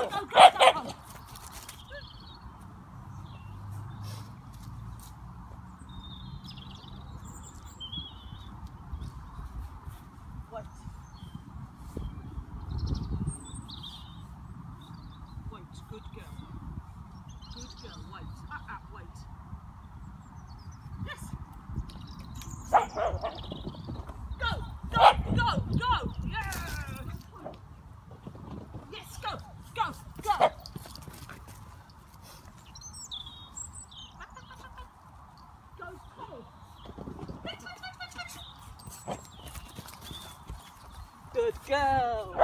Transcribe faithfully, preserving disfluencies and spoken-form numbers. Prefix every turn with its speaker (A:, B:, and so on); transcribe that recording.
A: go, go, go, go. Wait. Wait, good girl. Good girl, wait. Ah, ah, wait. Yes. Go, go, go, go. Yeah. Yes, go, go, go. Go, pull. Good girl.